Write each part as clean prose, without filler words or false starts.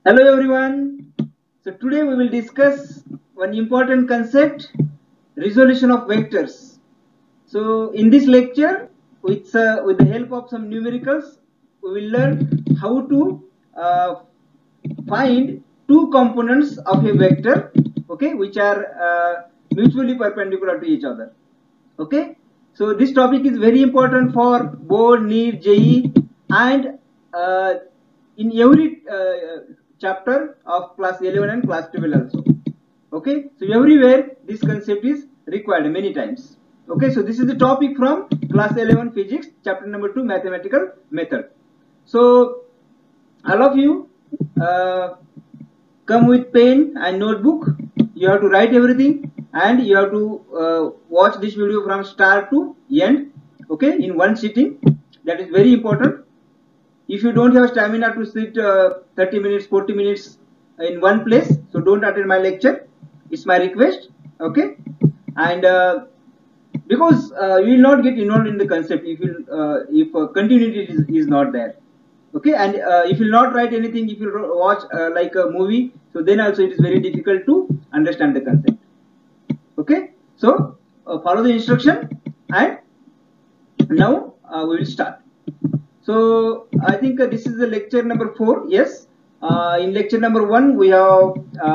Hello everyone. So today we will discuss one important concept, resolution of vectors. So in this lecture, with the help of some numericals, we will learn how to uh, find two components of a vector, okay, which are mutually perpendicular to each other. Okay, so this topic is very important for board, NEET, JEE, and in every chapter of class 11 and class 12 also. Okay, so everywhere this concept is required many times. Okay, so this is the topic from class 11 physics, chapter number 2, mathematical method. So all of you come with pen and notebook. You have to write everything and you have to watch this video from start to end, okay, in one sitting. That is very important. If you don't have stamina to sit 30 minutes 40 minutes in one place, so don't attend my lecture. It's my request, okay. And because you will not get involved in the concept if continuity is not there, okay. And if you will not write anything, if you watch like a movie, so then also it is very difficult to understand the concept, okay. So follow the instruction, and now we will start. So I think this is the lecture number 4. Yes, in lecture number 1 we have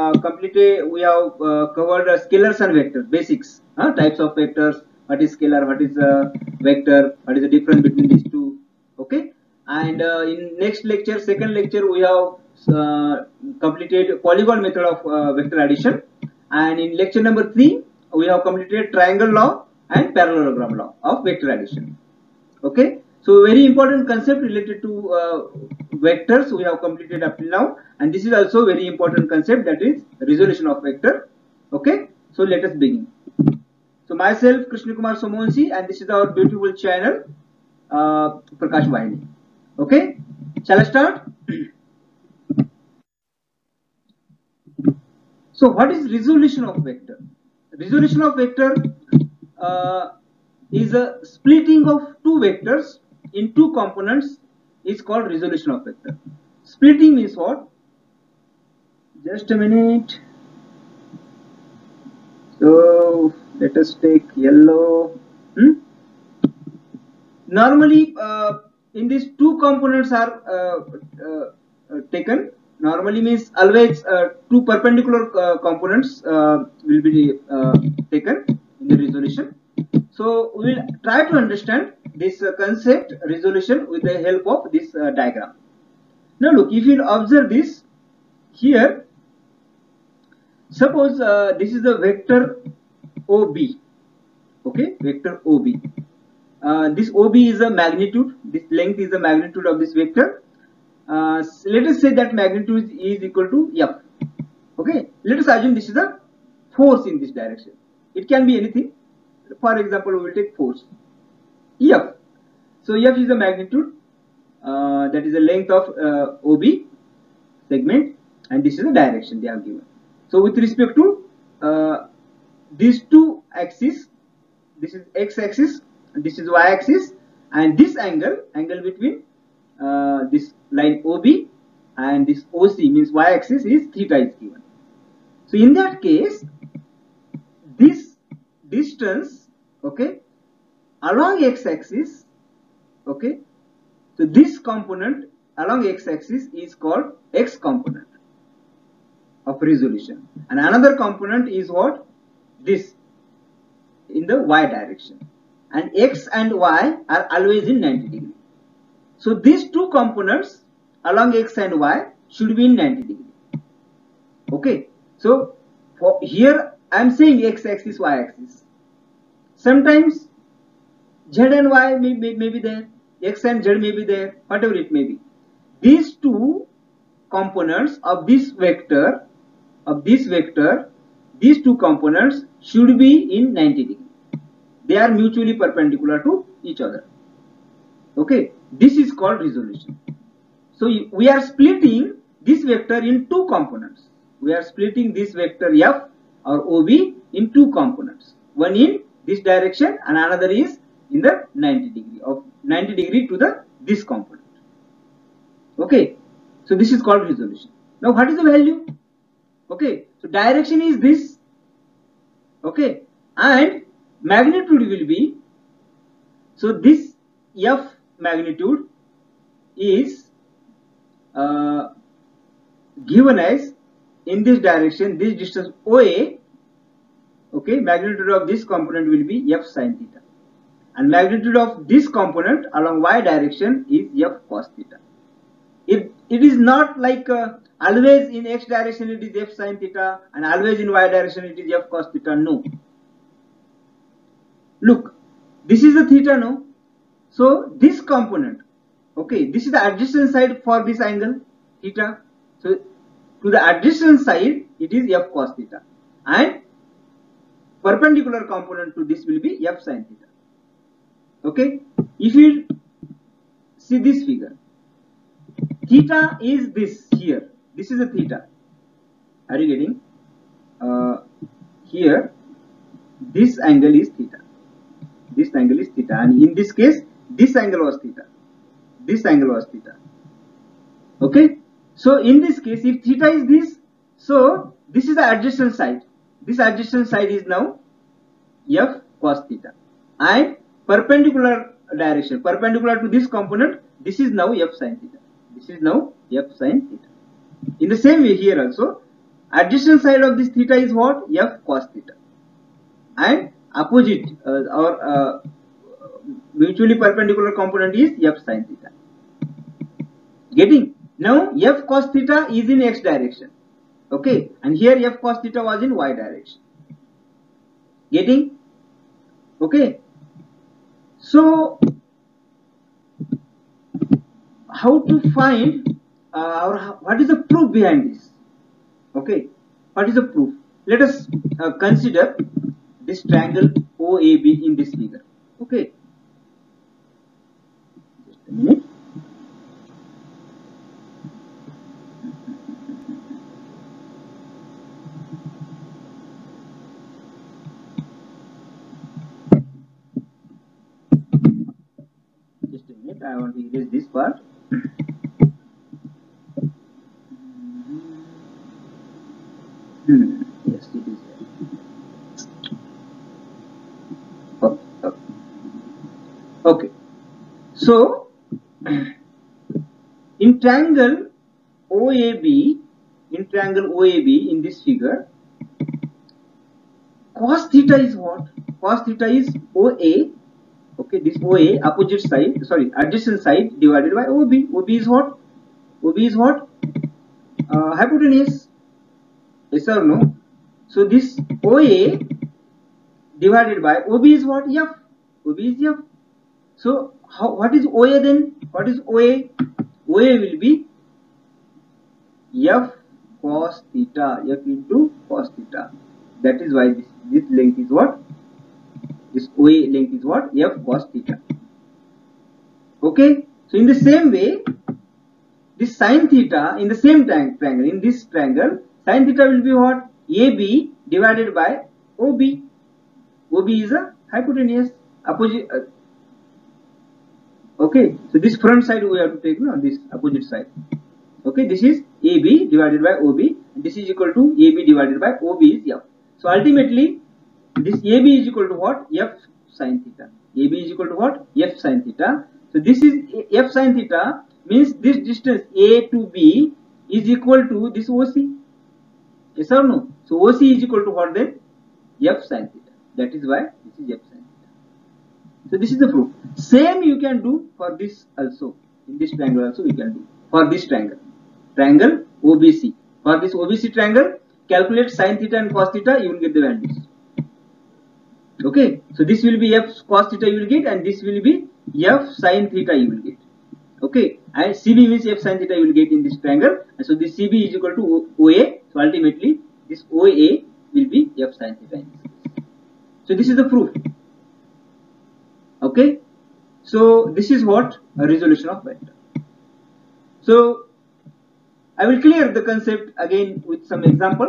covered scalars and vectors, basics, types of vectors, what is scalar, what is vector, what is the difference between these two, okay. And in next lecture, second lecture, we have completed polygon method of vector addition, and in lecture number 3 we have completed triangle law and parallelogram law of vector addition, okay. So very important concept related to vectors we have completed up till now, and this is also very important concept, that is resolution of vector, okay. So let us begin. So myself Krishna Kumar Somonsi, and this is our beautiful channel Prakash Vahini, okay. Shall I start? So what is resolution of vector? Resolution of vector is a splitting of two vectors in two components is called resolution of vector. Splitting means what? Just a minute. So let us take yellow. Normally in these two components are taken. Normally means always two perpendicular components will be taken in the resolution. So we will try to understand this concept resolution with the help of this diagram. Now look, if you observe this here, suppose this is the vector OB, okay, vector OB. This OB is a magnitude, this length is the magnitude of this vector. Let us say that magnitude is equal to F, okay. Let us assume this is a force in this direction. It can be anything. For example, we will take force F. So F is the magnitude, that is the length of OB segment, and this is the direction they have given. So with respect to these two axes, this is x axis and this is y axis, and this angle between this line OB and this OC means y axis is theta is given. So in that case, this distance, okay, along x axis, okay, so this component along x axis is called x component of resolution, and another component is what? This in the y direction, and x and y are always in 90 degree. So these two components along x and y should be in 90 degree, okay. So for here I am saying x axis, y axis. Sometimes z and y may be there, x and z may be there, whatever it may be. These two components of this vector, these two components should be in 90 degree. They are mutually perpendicular to each other, okay. This is called resolution. So we are splitting this vector in two components. We are splitting this vector F or OB in two components. One in this direction and another is in the 90 degree to the this component, okay. So this is called resolution. Now what is the value? Okay, so direction is this, okay, and magnitude will be, so this F magnitude is given as, in this direction, this distance OA, okay, magnitude of this component will be F sin theta, and magnitude of this component along y direction is F cos theta. It is not like always in x direction it is F sin theta and always in y direction it is F cos theta. No. Look, this is the theta, no? So this component, okay, this is the adjacent side for this angle theta. So to the adjacent side it is F cos theta, and perpendicular component to this will be F sin theta. Okay, if you see this figure, theta is this here. This is a theta. Are you getting? Here, this angle is theta. This angle is theta, and in this case, this angle was theta. This angle was theta. Okay. So in this case, if theta is this, so this is the adjacent side. This adjacent side is now F cos theta, and perpendicular direction, perpendicular to this component, this is now F sin theta. This is now F sin theta. In the same way here also, adjacent side of this theta is what? F cos theta, and opposite or mutually perpendicular component is F sin theta. Getting? Now F cos theta is in x direction, okay, and here F cos theta was in y direction. Getting? Okay. So how to find or what is the proof behind this? Okay, what is the proof? Let us consider this triangle OAB in this figure. Okay, just a minute. Just a minute, I want to erase this part. Yes, it is there. Okay. Okay. So in triangle OAB, in this figure, cos theta is what? Cos theta is OA. Okay, this OA, opposite side, sorry, adjacent side divided by OB. OB is what? OB is what? Hypotenuse. Yes or no? So this OA divided by OB is what? F. OB is F. So what is OA then? What is OA? OA will be F cos theta, F into cos theta. That is why this length is what? This OA length is what? F cos theta. Okay. So in the same way, this sin theta in the same triangle, in this triangle, sin theta will be what? AB divided by OB. OB is a hypotenuse. Opposite. Okay. So this front side we have to take now, this opposite side. Okay. This is AB divided by OB. And this is equal to AB divided by OB is F. So ultimately, this AB is equal to what? F sin theta. AB is equal to what? F sin theta. So this is F sin theta, means this distance A to B is equal to this OC. Yes or no? So OC is equal to what then? F sin theta. That is why this is F sin theta. So this is the proof. Same you can do for this also. In this triangle also we can do. For this triangle. Triangle OBC. For this OBC triangle, calculate sin theta and cos theta, you will get the values. Okay. So this will be F cos theta you will get, and this will be F sin theta you will get. Okay. And CB means F sin theta you will get in this triangle. And so this CB is equal to OA. So ultimately this OA will be F sin theta. So this is the proof. Okay. So this is what? A resolution of vector. So I will clear the concept again with some example.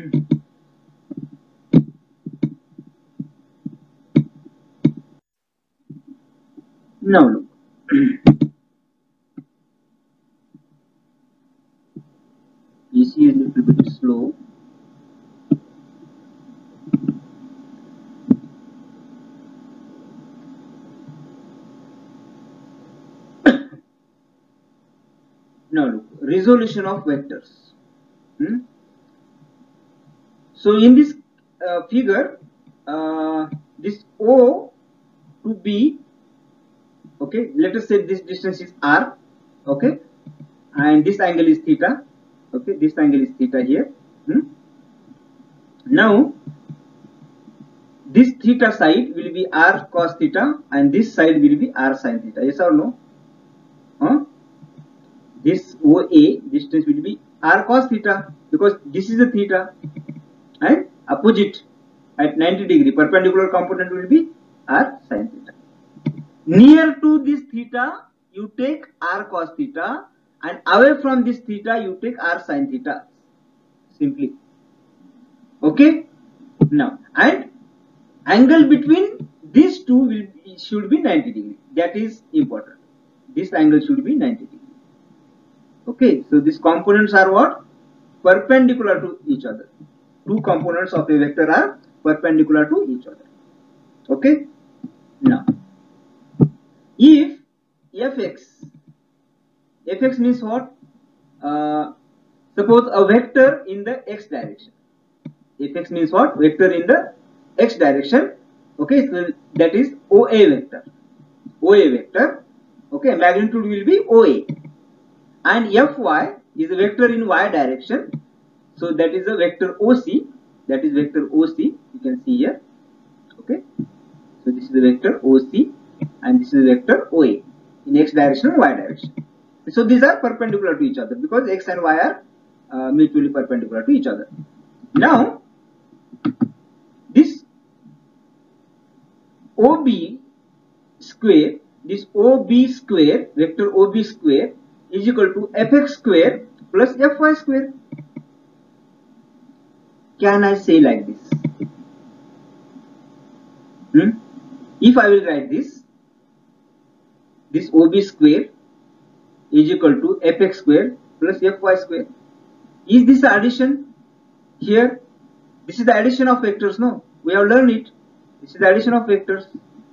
Now look. You resolution of vectors. So in this figure, this O to B, okay, let us say this distance is R, okay, and this angle is theta, okay, this angle is theta here. Now this theta side will be R cos theta and this side will be R sin theta, yes or no? This OA distance will be R cos theta because this is a theta, and opposite at 90 degree perpendicular component will be R sin theta. Near to this theta you take R cos theta, and away from this theta you take R sin theta, simply. Okay, now, and angle between these two should be 90 degree. That is important. This angle should be 90 degree. Okay, so these components are what? Perpendicular to each other. Two components of a vector are perpendicular to each other. Okay, now if fx means what? Suppose a vector in the x direction. Fx means what? Vector in the x direction. Okay, so that is OA vector. OA vector. Okay, magnitude will be OA. And Fy is a vector in y direction. So that is a vector OC. That is vector OC. You can see here. Okay. So this is the vector OC and this is vector OA in x direction and y direction. So these are perpendicular to each other because x and y are mutually perpendicular to each other. Now this OB square, this OB square, vector OB square is equal to fx square plus fy square. Can I say like this? If I will write this OB square is equal to fx square plus fy square. Is this addition here? This is the addition of vectors, no? We have learned it. This is the addition of vectors.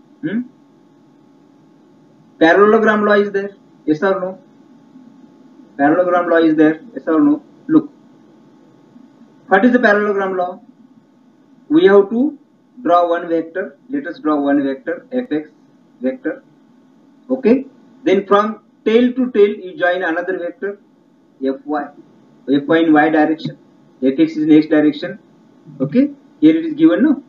Parallelogram law is there, yes or no? Parallelogram law is there, yes or no? Look, what is the parallelogram law? We have to draw one vector. Let us draw one vector, fx vector. Okay, then from tail to tail you join another vector, fy in y direction, fx is in x direction. Okay, here it is given, no?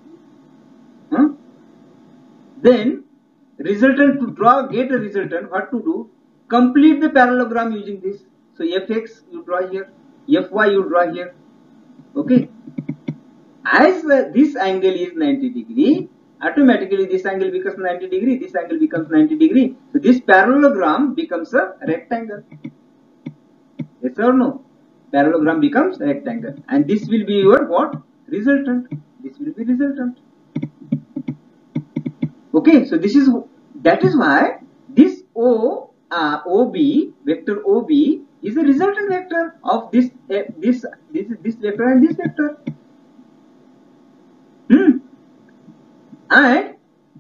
Then resultant, to get a resultant, what to do? Complete the parallelogram using this. So fx you draw here, fy you draw here. Okay, as this angle is 90 degree, automatically this angle becomes 90 degree, this angle becomes 90 degree. So this parallelogram becomes a rectangle. Yes or no? Parallelogram becomes a rectangle, and this will be your what? Resultant. This will be resultant. Okay, so that is why this OB vector OB is a resultant vector of this vector and this vector. And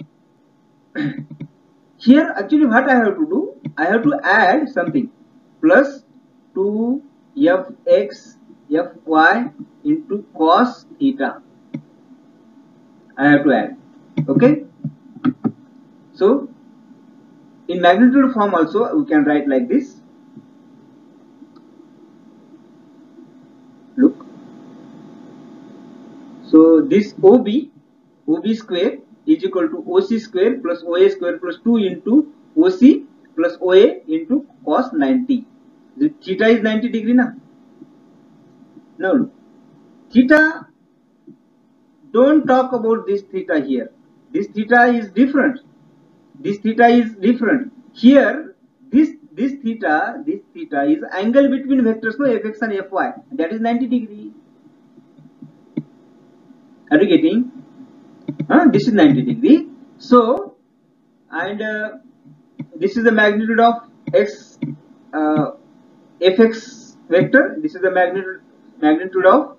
here actually what I have to do? I have to add something, plus 2fx fy into cos theta. I have to add. Okay. So in magnitude form also we can write like this. Look. So this OB square is equal to OC square plus OA square plus 2 into OC plus OA into cos 90. The theta is 90 degree now. Now look, theta, don't talk about this theta here. This theta is different. This theta is different. Here, this theta is angle between vectors, no, fx and fy. That is 90 degree. Are you getting? This is 90 degree. So, and this is the magnitude of fx vector. This is the magnitude of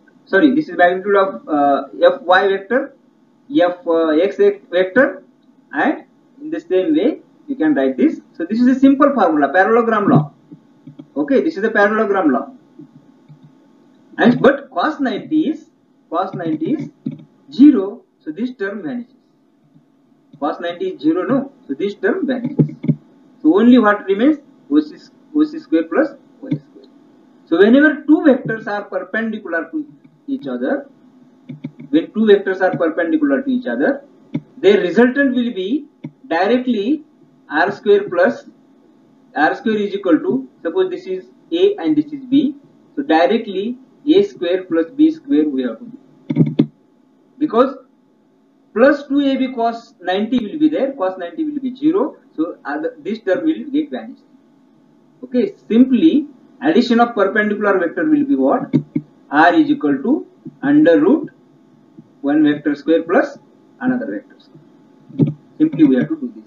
fy vector, fx vector, and in the same way you can write this. So this is a simple formula, parallelogram law. Okay, this is the parallelogram law. And but cos 90 is 0, so this term vanishes. Cos 90 is 0, no, so this term vanishes. So only what remains? OC square plus OA square. So whenever two vectors are perpendicular to each other, when two vectors are perpendicular to each other, their resultant will be directly r square plus r square is equal to, suppose this is A and this is B, so directly A square plus B square we have to do, because plus 2ab cos 90 will be there, cos 90 will be 0, so this term will get vanished. Okay, simply addition of perpendicular vector will be what? R is equal to under root one vector square plus another vector square. Simply we have to do this.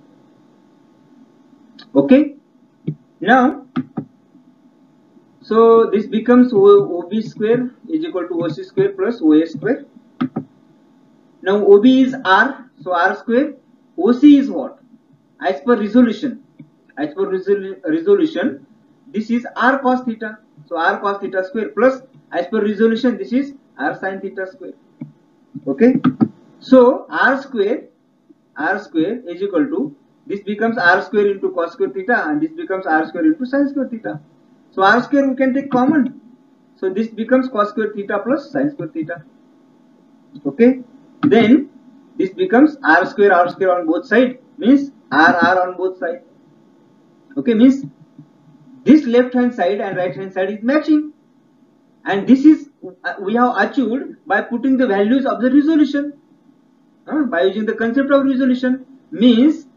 Okay, now so this becomes OB square is equal to OC square plus OA square. Now OB is R, so R square. OC is what? As per resolution, this is R cos theta. So R cos theta square plus, as per resolution, this is R sin theta square. Okay. So R square is equal to, this becomes R square into cos square theta, and this becomes R square into sin square theta. So R square we can take common. So this becomes cos square theta plus sin square theta. Okay. Then this becomes R square on both sides, means R on both sides. Okay, means this left hand side and right hand side is matching, and this is we have achieved by putting the values of the resolution, by using the concept of resolution, means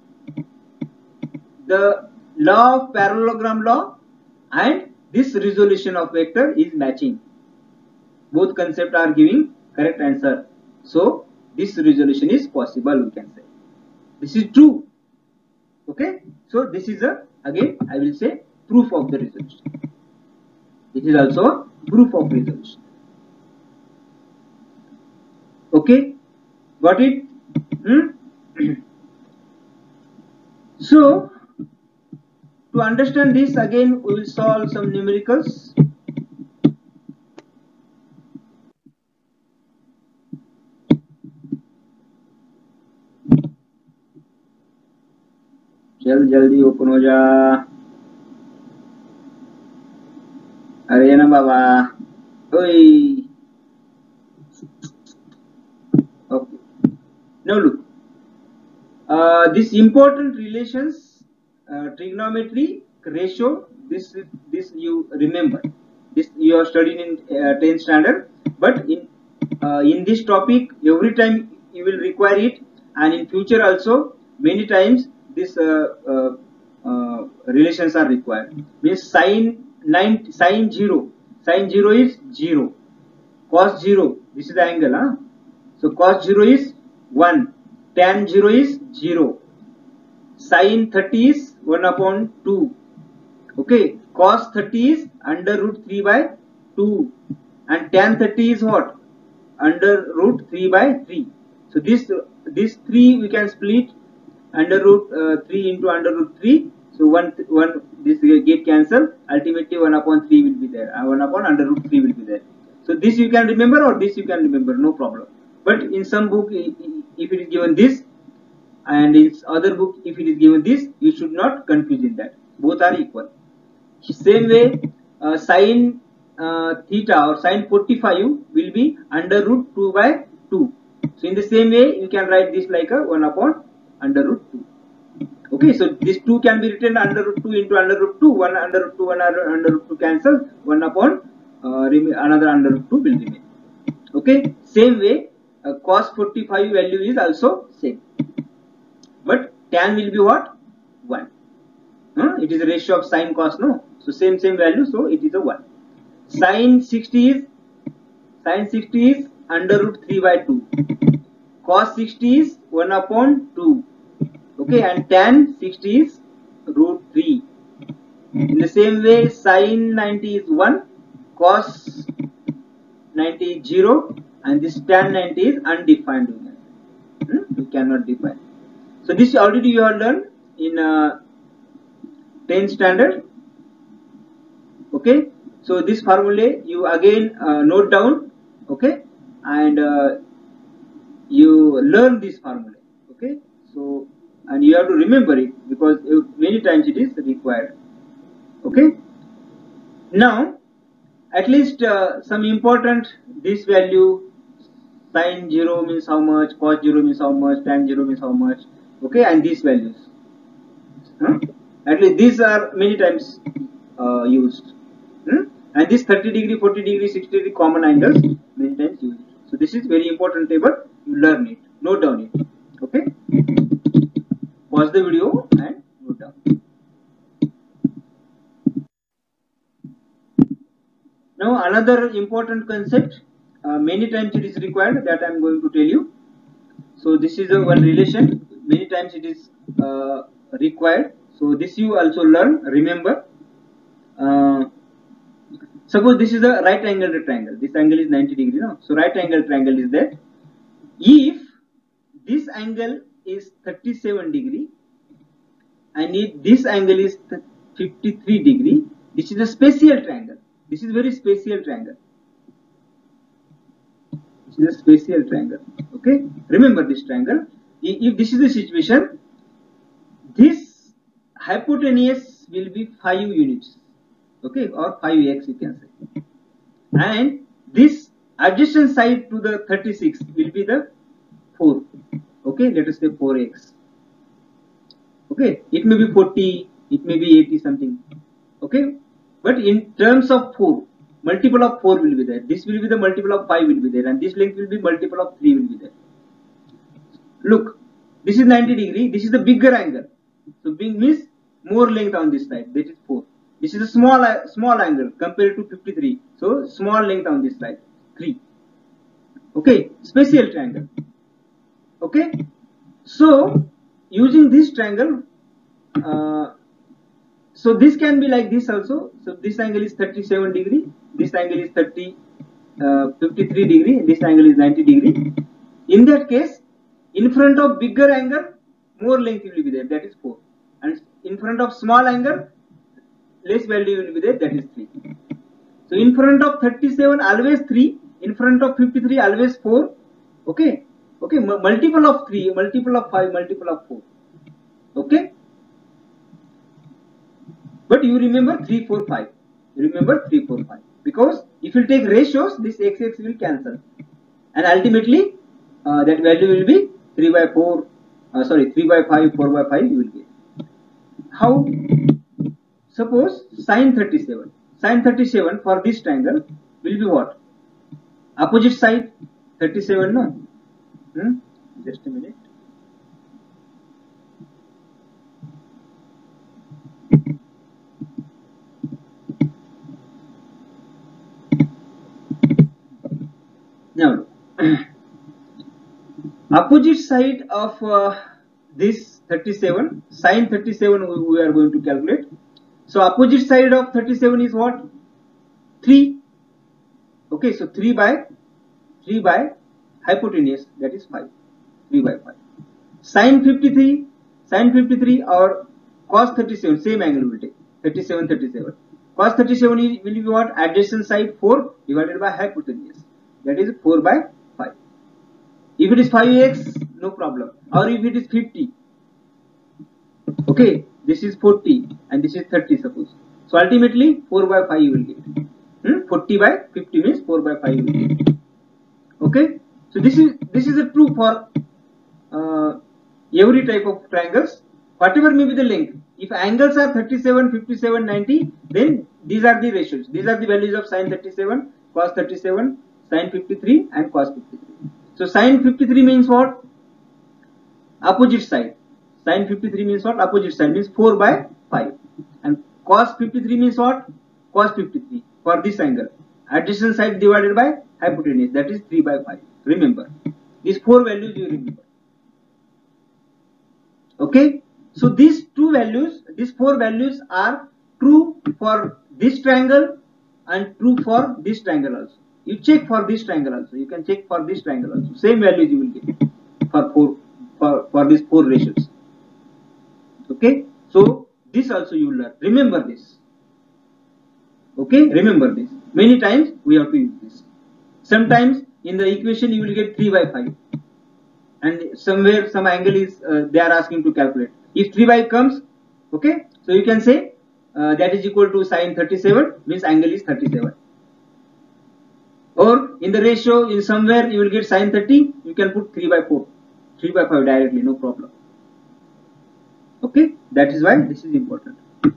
the law of parallelogram law and this resolution of vector is matching. Both concepts are giving correct answer. So this resolution is possible, we can say. This is true. Okay. So this is again I will say proof of the resolution. It is also a proof of resolution. Okay. Got it? So to understand this, again we will solve some numericals. चल जल्दी open हो जा, अरे ना बाबा, ओए. Okay. Now look, this important relations, trigonometry ratio, this you remember, this you are studying in 10th standard, but in this topic every time you will require it, and in future also many times this relations are required. Means sin 0 is 0, cos 0, this is the angle, so cos 0 is 1, tan 0 is 0, sin 30 is 1 upon 2. Okay, cos 30 is under root 3 by 2, and tan 30 is what? Under root 3 by 3. So this 3 we can split under root 3 into under root 3. So 1 this get cancel. Ultimately 1 upon 3 will be there. 1 upon under root 3 will be there. So this you can remember, or this you can remember, no problem. But in some book, if it is given this, and in other book if it is given this, you should not confuse in that. Both are equal. Same way, sin theta or sin 45 will be under root 2 by 2. So in the same way, you can write this like a 1 upon under root 2. Okay, so this 2 can be written under root 2 into under root 2. 1 under root 2, 1 under root 2 cancel. 1 upon another under root 2 will remain. Okay, same way, cos 45 value is also same. But tan will be what? 1. It is a ratio of sin cos, no? So same value, so it is a 1. Sin 60 is under root 3 by 2. Cos 60 is 1 upon 2. Okay, and tan 60 is root 3. In the same way, sin 90 is 1, cos 90 is 0, and this tan 90 is undefined. You cannot define. So this already you have learned in 10th standard. Okay, so this formula you again note down, okay, and you learn this formula, okay. So, and you have to remember it because many times it is required, okay. Now at least some important, this value, sin 0 means how much, cos 0 means how much, tan 0 means how much, okay, and these values, huh? At least these are many times used, and this 30 degree, 40 degree, 60 degree common angles many times used. So this is very important table, you learn it, note down it, okay. Pause the video and note down. Now another important concept, many times it is required, that I am going to tell you. So this is a one relation, many times it is required. So this you also learn, remember. Suppose this is a right angle triangle, this angle is 90 degree, no? So right angle triangle is that if this angle is 37 degree and if this angle is 53 degree, this is a special triangle. This is very special triangle. This is a special triangle. Okay, remember this triangle. If this is the situation, this hypotenuse will be 5 units. Okay, or 5x you can say. And this adjacent side to the 36 will be the 4. Okay, let us say 4x. Okay, it may be 40, it may be 80 something. Okay, but in terms of 4, multiple of 4 will be there. This will be the multiple of 5 will be there, and this length will be multiple of 3 will be there. Look, this is 90 degree, this is the bigger angle. So big means more length on this side, that is 4. This is a small angle compared to 53. So small length on this side, 3. Okay, special triangle. Okay, so using this triangle, so this can be like this also. So this angle is 37 degree, this angle is 53 degree, this angle is 90 degree. In that case, in front of bigger angle, more length will be there, that is 4. And in front of small angle, less value will be there, that is 3. So in front of 37 always 3, in front of 53 always 4. Okay, okay, multiple of 3, multiple of 5, multiple of 4. Okay, but you remember 3, 4, 5. You remember 3, 4, 5 because if you take ratios, this x will cancel, and ultimately that value will be 3 by 4. 3 by 5, 4 by 5 you will get. How? Suppose sin 37. Sin 37 for this triangle will be what? Opposite side 37, no? Just a minute. Now, opposite side of this 37, sin 37 we are going to calculate. So opposite side of 37 is what? 3. Okay, so 3 by hypotenuse, that is 5. 3 by 5. Sin 53 or cos 37, same angle will take. 37. Cos 37 will be what? Adjacent side 4 divided by hypotenuse, that is 4 by 5. If it is 5x, no problem. Or if it is 50, okay, this is 40 and this is 30 suppose. So ultimately 4 by 5 you will get. 40 by 50 means 4 by 5 you will get. Okay, so this is a true for every type of triangles, whatever may be the length. If angles are 37, 57, 90, then these are the ratios. These are the values of sin 37, cos 37, sin 53 and cos 53. So sin 53 means what? Opposite side. Sin 53 means what? Opposite side means 4 by 5. And cos 53 means what? Cos 53 for this angle. Adjacent side divided by hypotenuse, that is 3 by 5. Remember, these 4 values you remember. Okay, so these 4 values are true for this triangle and true for this triangle also. You check for this triangle also. You can check for this triangle also. Same values you will get for these 4 ratios. Okay, so this also you will learn. Remember this. Okay, remember this. Many times we have to use this. Sometimes in the equation you will get 3 by 5, and somewhere some angle is they are asking to calculate. If 3 by comes, okay, so you can say that is equal to sine 37, means angle is 37. Or in the ratio, in somewhere you will get sine 30, you can put 3 by 4, 3 by 5 directly, no problem. Okay, that is why this is important.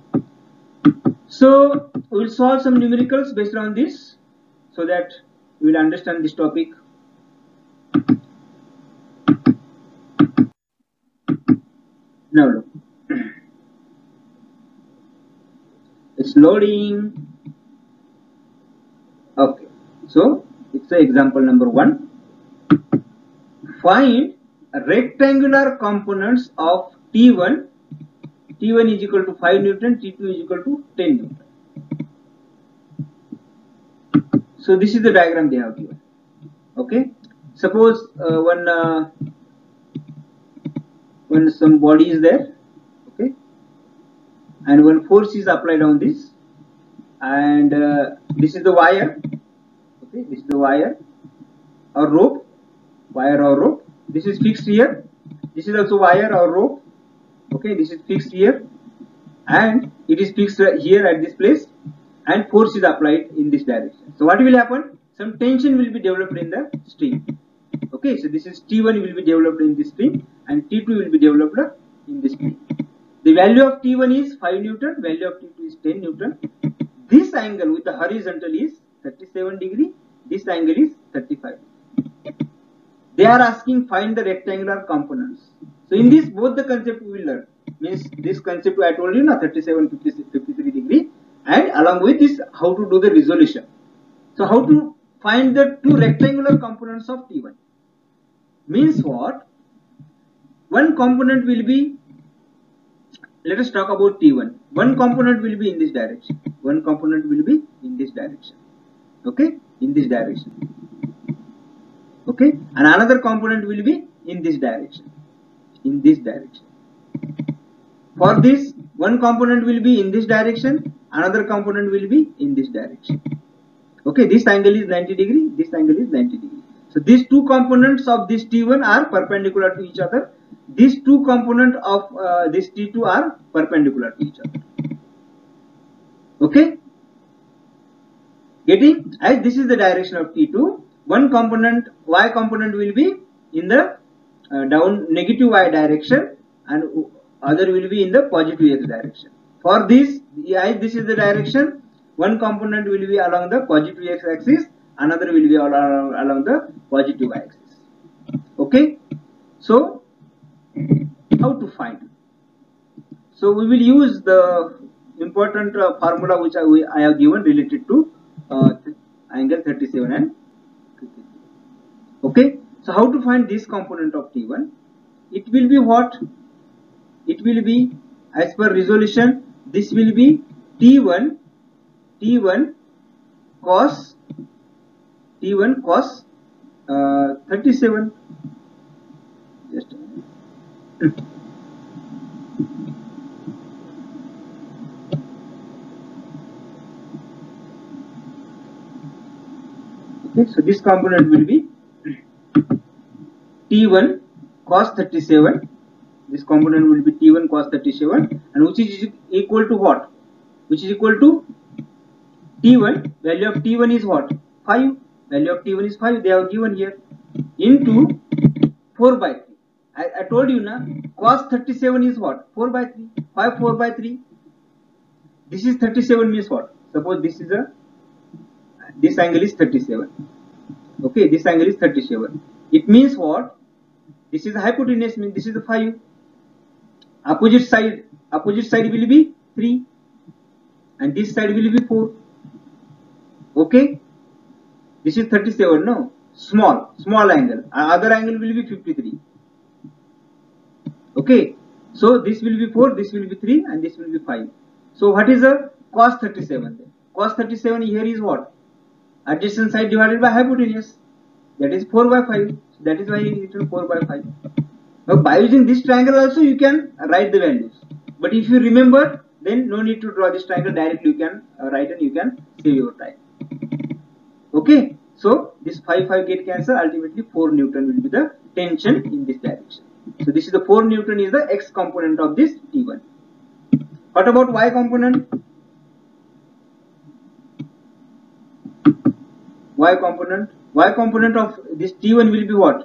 So we will solve some numericals based on this, so that you will understand this topic. Now look, it's loading. Okay, so it's example number 1. Find rectangular components of T1. T1 is equal to 5 Newton, T2 is equal to 10 Newton. So this is the diagram they have given. Okay, suppose when some body is there, okay, and when force is applied on this, and this is the wire, okay, this is the wire or rope, this is fixed here, this is also wire or rope, okay, this is fixed here, and it is fixed here at this place, and force is applied in this direction. So what will happen? Some tension will be developed in the string. Okay, so this is T1 will be developed in this string, and T2 will be developed in this string. The value of T1 is 5 Newton, value of T2 is 10 Newton. This angle with the horizontal is 37 degree, this angle is 35. They are asking find the rectangular components. So in this both the concept we will learn. Means this concept I told you, 37, 53 degree, and along with this how to do the resolution. So how to find the two rectangular components of T1. Means what? One component will be, let us talk about T1. One component will be in this direction. One component will be in this direction. Okay, in this direction. Okay, and another component will be in this direction. In this direction. For this, one component will be in this direction, another component will be in this direction. Okay, this angle is 90 degree, this angle is 90 degree. So these two components of this T1 are perpendicular to each other. These two components of this T2 are perpendicular to each other. Okay, getting? As this is the direction of T2, one component, Y component will be in the down negative Y direction, and other will be in the positive X direction. For this, as this is the direction, one component will be along the positive X axis, another will be along the positive Y axis. Okay, so how to find? So we will use the important formula which I have given related to angle 37 and 53. Okay, so how to find this component of T1? It will be what? It will be, as per resolution, this will be T1 cos 37. Just a minute. Okay, so this component will be T1 cos 37. This component will be T1 cos 37, and which is equal to what? Which is equal to T1, value of T1 is what? 5. Value of T1 is 5, they have given here, into 4 by 3. I told you na, cos 37 is what? 4 by 3. 5 4 by 3. This is 37 means what? Suppose this is this angle is 37. Okay, this angle is 37. It means what? This is the hypotenuse, means this is the 5. Opposite side will be 3, and this side will be 4. Okay, this is 37, no, small angle, other angle will be 53. Okay, so this will be 4, this will be 3, and this will be 5. So what is the cos 37 then? Cos 37 here is what? Adjacent side divided by hypotenuse, that is 4 by 5. So that is why it is 4 by 5. Now by using this triangle also you can write the values, but if you remember then no need to draw this triangle, directly you can write and you can save your time. Okay, so this 5 get cancelled, ultimately 4 Newton will be the tension in this direction. So this is the 4 Newton is the x component of this T1. What about y component? Y component of this T1 will be what?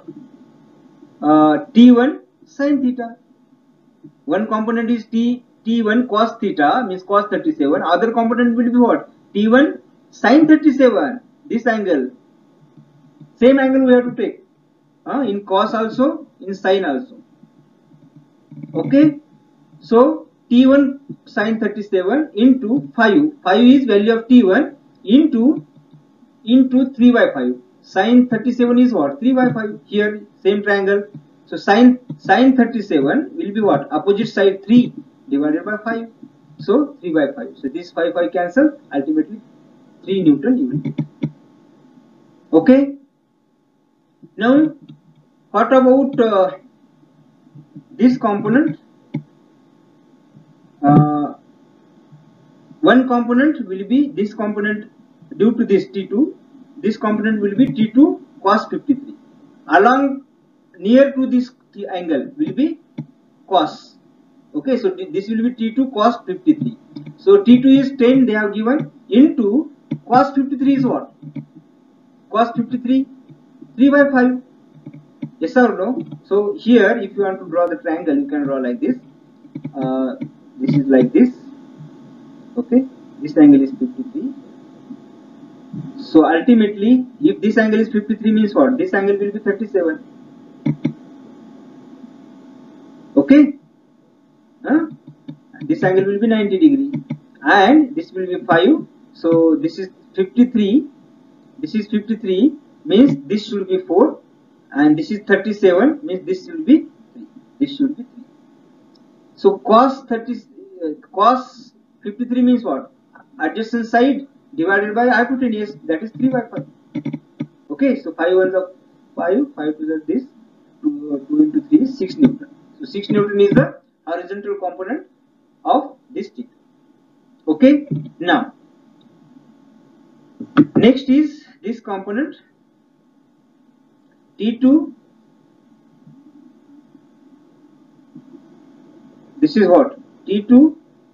T1 sin theta. One component is T1 cos theta, means cos 37. Other component will be what? T1 sin 37. This angle. Same angle we have to take. In cos also, in sin also. Okay. So T1 sin 37 into 5. 5 is value of T1 into 3 by 5. Sin 37 is what? 3 by 5. Here same triangle. So sin 37 will be what? Opposite side 3 divided by 5. So 3 by 5. So this 5 cancel. Ultimately 3 Newton you will get. Okay. Now what about this component? One component will be this component due to this T2. This component will be T2 cos 53. Along near to this angle will be cos. Okay, so this will be T2 cos 53. So T2 is 10 they have given, into cos 53 is what? Cos 53 3 by 5. Yes or no? So here if you want to draw the triangle, you can draw like this. This is like this. Okay, this angle is 53. So ultimately if this angle is 53 means what? This angle will be 37. Okay, this angle will be 90 degree and this will be 5. So this is 53. This is 53 means this should be 4, and this is 37 means this should be 3. This should be 3. So cos 53 means what? Adjacent side divided by hypotenuse, that is 3 by 5. Okay, so 5 ones are 5, 5 to the this, 2 into 3 is 6 Newton. So 6 Newton is the horizontal component of this T2. Okay, now next is this component T2. This is what? T2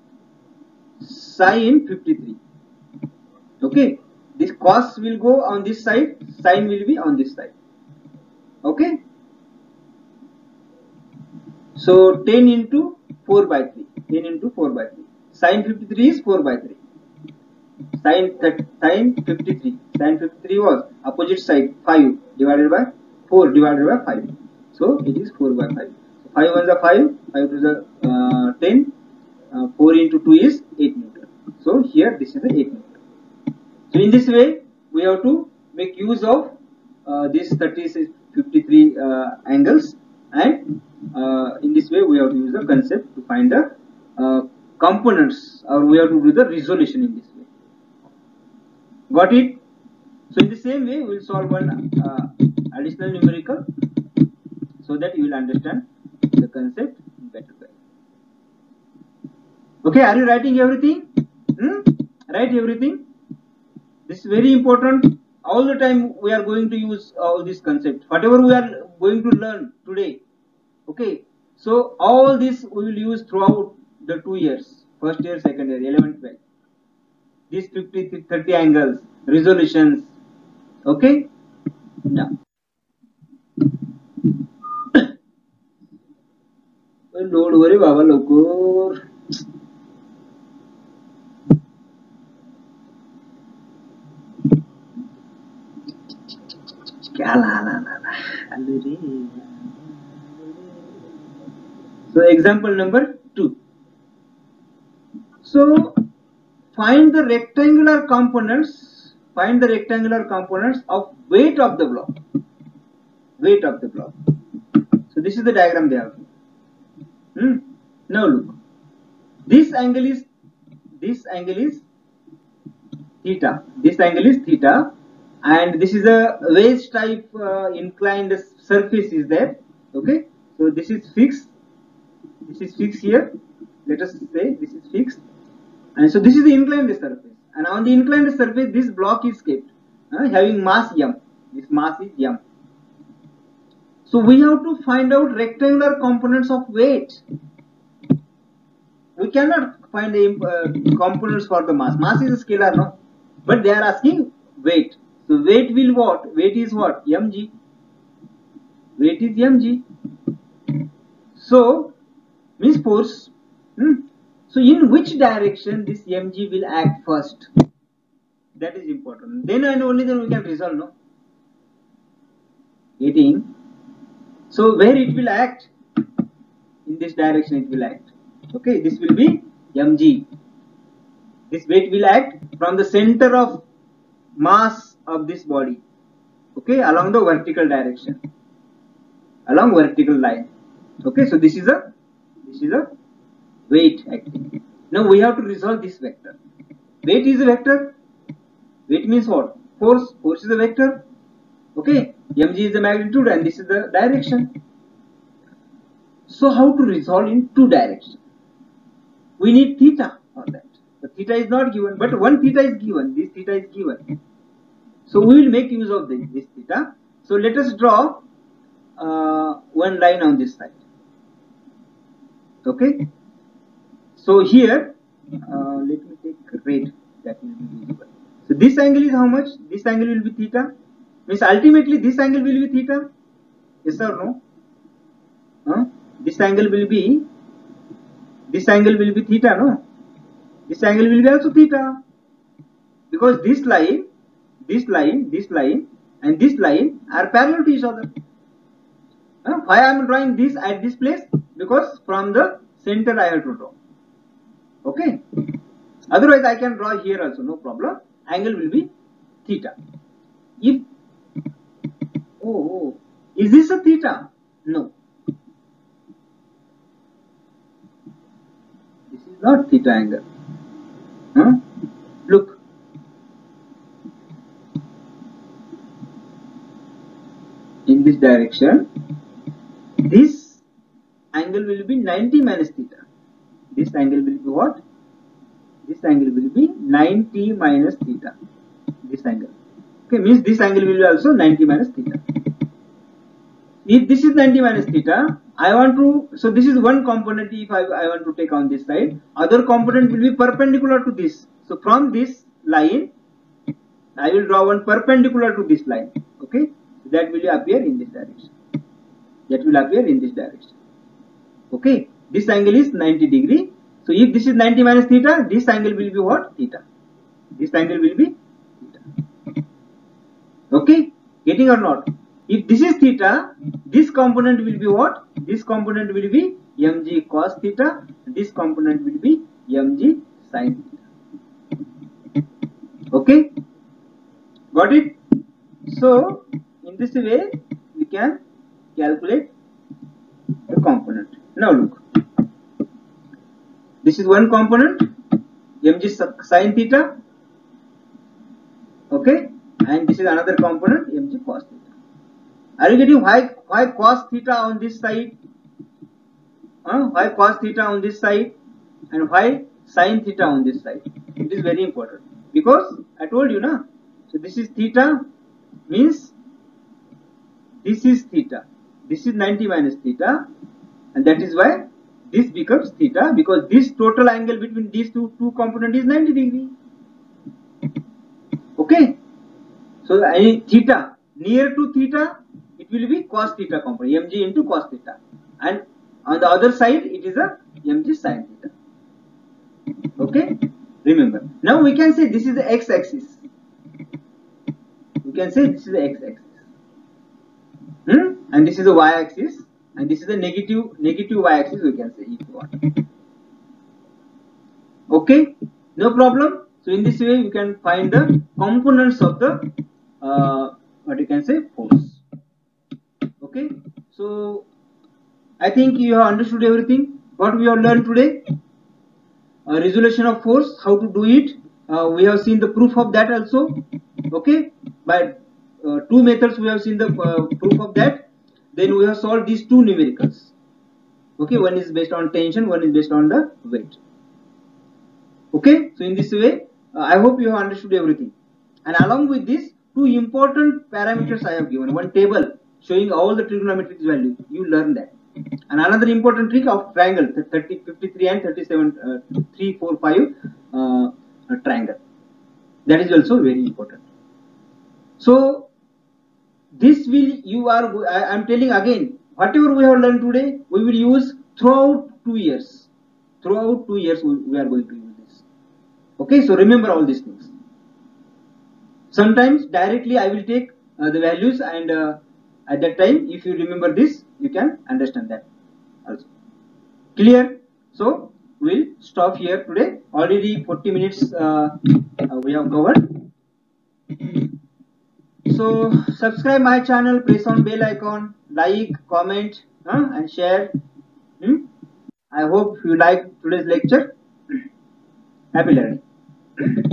sin 53. Okay, this cos will go on this side, sin will be on this side. Okay, so 10 into 4 by 3. 10 into 4 by 3. Sin 53 is 4 by 3. Sin 53. Sin 53 was opposite side 5 divided by 4 divided by 5. So it is 4 by 5. So 5 ones are 5. 5 to the 10. 4 into 2 is 8 Newton. So here this is the 8 Newton. So in this way we have to make use of this 53 angles, and in this way we have to use the concept to find the components, or we have to do the resolution in this way. Got it? So in the same way we will solve one additional numerical so that you will understand the concept in better way. Okay, are you writing everything? Write everything. This is very important. All the time we are going to use all these concepts, whatever we are going to learn today. Okay, so all this we will use throughout the 2 years, first year, second year, 11th, 12th. These 50, 30 angles, resolutions. Okay, now don't worry, Baba Lokur. So example number 2. So find the rectangular components. Find the rectangular components of weight of the block. Weight of the block. So this is the diagram they have. Now look. This angle is theta. This angle is theta. And this is a wedge type inclined surface is there. Okay, so this is fixed. This is fixed here. Let us say this is fixed. And so this is the inclined surface, and on the inclined surface this block is kept having mass m. This mass is m. So we have to find out rectangular components of weight. We cannot find the components for the mass. Mass is a scalar, no? But they are asking weight. So weight will what? Weight is what? mg. Weight is mg. So means force. So in which direction this mg will act first? That is important. Then and only then we can resolve, no? Getting. So where it will act? In this direction it will act. Okay, this will be mg. This weight will act from the center of mass of this body. Okay, along the vertical direction, along vertical line. Okay, so this is a weight acting. Now we have to resolve this vector. Weight is a vector. Weight means what? Force. Force is a vector. Okay, mg is the magnitude and this is the direction. So how to resolve in two directions? We need theta on that. The theta is not given, but one theta is given. This theta is given. So we will make use of this theta. So let us draw one line on this side. Okay. So here, let me take red. That will be visible. So this angle is how much? This angle will be theta. Means ultimately this angle will be theta. Yes or no? This angle will be. This angle will be theta, no? This angle will be also theta. Because this line, and this line are parallel to each other. Why I am drawing this at this place? Because from the center I have to draw. Okay. Otherwise I can draw here also, no problem. Angle will be theta. If is this a theta? No. This is not theta angle. Look. In this direction, this angle will be 90 minus theta. This angle will be what? This angle will be 90 minus theta. This angle. Okay, means this angle will be also 90 minus theta. If this is 90 minus theta, I want to, so this is one component if I want to take on this side. Other component will be perpendicular to this. So from this line, I will draw one perpendicular to this line. Okay, that will appear in this direction. That will appear in this direction. Okay, this angle is 90 degree. So if this is 90 minus theta, this angle will be what? Theta. This angle will be theta. Okay, getting or not? If this is theta, this component will be what? This component will be mg cos theta. This component will be mg sin theta. Okay, got it? So in this way we can calculate the component. Now look, this is one component mg sin theta. Okay, and this is another component mg cos theta. Are you getting why cos theta on this side? Why cos theta on this side and why sin theta on this side? It is very important because I told you na. So this is theta, means this is theta. This is 90 minus theta, and that is why this becomes theta, because this total angle between these two components is 90 degree. Okay. So theta near to theta, it will be cos theta component, mg into cos theta, and on the other side it is a mg sin theta. Okay, remember. Now we can say this is the x-axis. We can say this is the x-axis, and this is the y-axis, and this is the negative y-axis. We can say if you want. Okay, no problem. So in this way, you can find the components of the what you can say force. Okay, so I think you have understood everything what we have learned today. Resolution of force, how to do it. We have seen the proof of that also. Okay, by two methods we have seen the proof of that. Then we have solved these two numericals. Okay, one is based on tension, one is based on the weight. Okay, so in this way, I hope you have understood everything. And along with this, two important parameters I have given. One table showing all the trigonometric values. You learn that. And another important trick of triangle, 30, 53 and 37, 3, 4, 5 triangle. That is also very important. So this will I am telling again, whatever we have learned today, we will use throughout 2 years. Throughout 2 years, we are going to use this. Okay, so remember all these things. Sometimes directly I will take the values, and at that time, if you remember this, you can understand that also. Clear? So we'll stop here today. Already 40 minutes we have covered. So subscribe my channel, press on bell icon, like, comment, and share. I hope you like today's lecture. Happy learning.